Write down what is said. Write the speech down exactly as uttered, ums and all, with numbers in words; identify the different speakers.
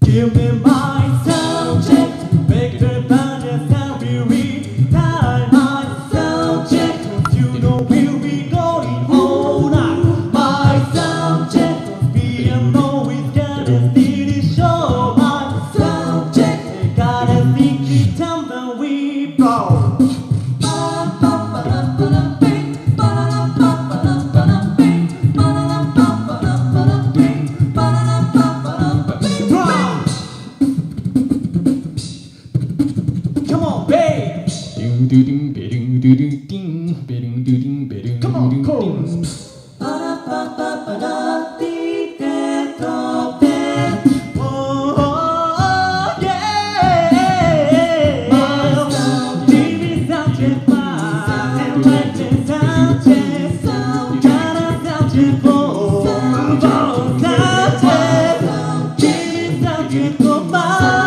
Speaker 1: Give me my sound check. Make the band sound really tight. My sound check. You know we'll be going all night. My sound check. Piano is gonna steady show. My sound check. Gotta think it time that we blow. Come on, chorus. Goodbye.